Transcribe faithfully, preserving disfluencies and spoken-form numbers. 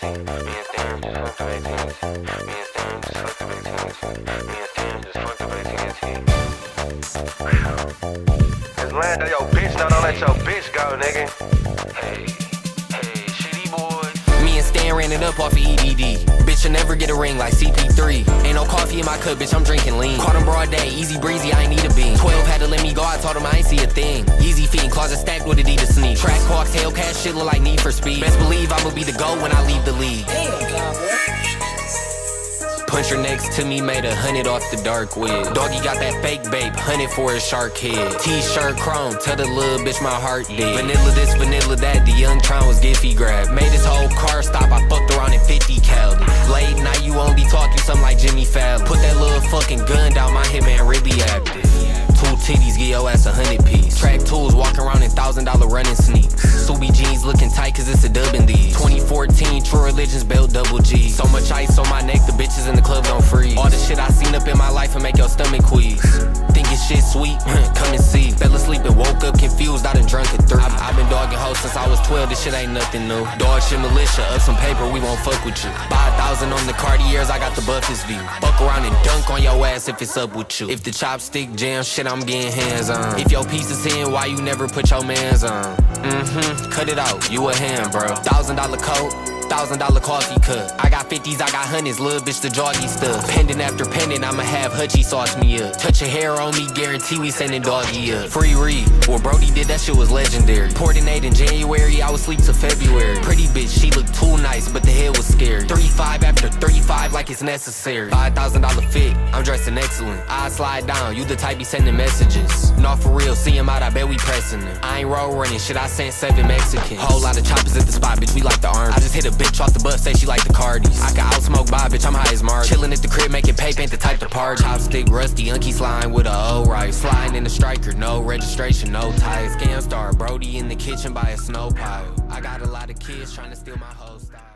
eighteen. Me and Stan just fucked up eighteen. Me and Stan just fucked up eighteen. Me and Stan just fucked up eighteen. Cause Lando, yo, bitch, no, don't let your bitch go, nigga. Hey, hey, shitty boy. Me and Stan ran it up off of E D D. Bitch, you'll never get a ring like C P three. Ain't no coffee in my cup, bitch, I'm drinking lean. Caught him broad day, easy breezy, I ain't need a bean. twelve had to let me go, I told him I ain't see a thing. Easy fiend, closet stacked with Adidas sneak. Track hawks, Hellcat, shit look like Need for Speed. Best believe I'ma be the GOAT when I leave the league. Puncher next to me made a hundred off the dark web. Doggy got that fake babe, hundred for his shark head. T-shirt chrome, tell the little bitch my heart dead. Vanilla this, vanilla that, the young Tron was Giphy grab. Made his whole car stop, I fucked around in fifty cal. Late night, you only talk, you something like Jimmy Fallon. Put that little fucking gun down, my hitman really active. Two titties, get your ass a hundred piece. Track tools, walking around in thousand dollar running sneaks. Subi jeans looking tight cause it's a dub in these. twenty fourteen, True Religions belt double G. So much ice on my neck, the bitches in the club don't freeze. All the shit I seen up in my life and make your stomach queeze. Thinking shit sweet, come and see. Fell asleep and woke up confused, I done drunk at three. I, I been dogging hoes since I was twelve, this shit ain't nothing new. Dog shit militia, up some paper, we won't fuck with you. Five thousand on the Cartiers, I got the Buffets view. Fuck around and dunk on your ass if it's up with you. If the chopstick jam, shit I'm getting hands on. If your piece is in, why you never put your mans on? Mm-hmm, cut it out, you a hand, bro. Thousand dollar coat, thousand dollar coffee cup. I got fifties, I got hundreds, little bitch the joggy stuff. Pendant after pendant, I'ma have Hutchie sauce me up. Touch a hair on me, guarantee we sending doggy up. Free read, what Brody did, that shit was legendary. Poured in eight in January, I was sleep till February. Pretty bitch, she looked too nice, but the head was scary. thirty-five after thirty-five like it's necessary. Five thousand dollar fit, I'm dressing excellent. I slide down, you the type be sending messages. Not for real, see him out, I bet we pressing them. I ain't road running, shit, I sent seven Mexicans. Whole lot of choppers at the spot, bitch, we like the army. I just hit a bitch off the bus, say she like the Cardis. I can outsmoke by, bitch, I'm high as Marty. Chillin' at the crib, making paper, ain't the type to party. Chopstick, rusty, unky slime with a O right. Sliding in the striker, no registration, no ties. Scam star, Brody in the kitchen by a snow pile. I got a lot of kids trying to steal my whole style.